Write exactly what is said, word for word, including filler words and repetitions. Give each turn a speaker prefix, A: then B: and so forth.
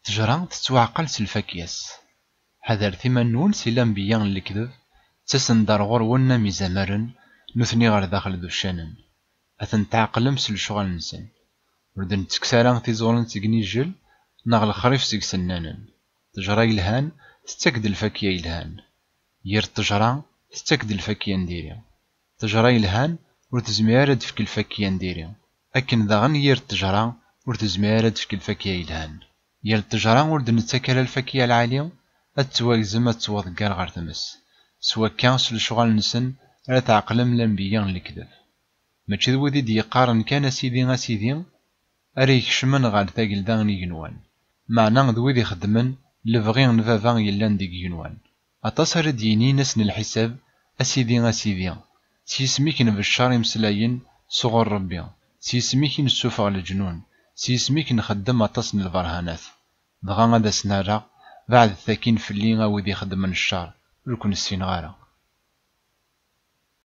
A: تجرى تتوعقل س الفاكياس. حذر ثمنون سي الانبياء الكذب تسن دار غرون ميزامرن نثني غير داخل ذو الشانن اثن تعقلم س الشغل نسن وردن تكسارا تيزولن تقنيجل ناغ الخريف سيك سنانن. تجرى يلهان تستكد الفاكية يلهان ير تجرى تستكد الفاكية نديري. تجرى يلهان ورتزميار تفك الفاكية نديري أكن داغن ير تجرى ورتزميار تفك الفاكية يلهان. ير تجرى ورد نتاكل الفاكية العالية أتواكزم أتواضقار غار تمس سوا كان س الشغل نسن لا تعقلم الانبياء الكذب. ماشي ذو ذي ديقارن كان سيدي اسيدي أري يكشمن غار ثاقل داغن يجنوان معنى ذو ذي خدمن لبغي نفافا يلان ديك يجنوان. أتصر ديني نسن الحساب أسيدي أسيدي سيسميك نبشار يمسلاين صغر ربي سيسميك نسوفغ الجنون سيسميك نخدم أتصن البرهانات بغا غادا سنارا بعد ثاكين في اللي غاودي خدمن الشار لكن السين غارة.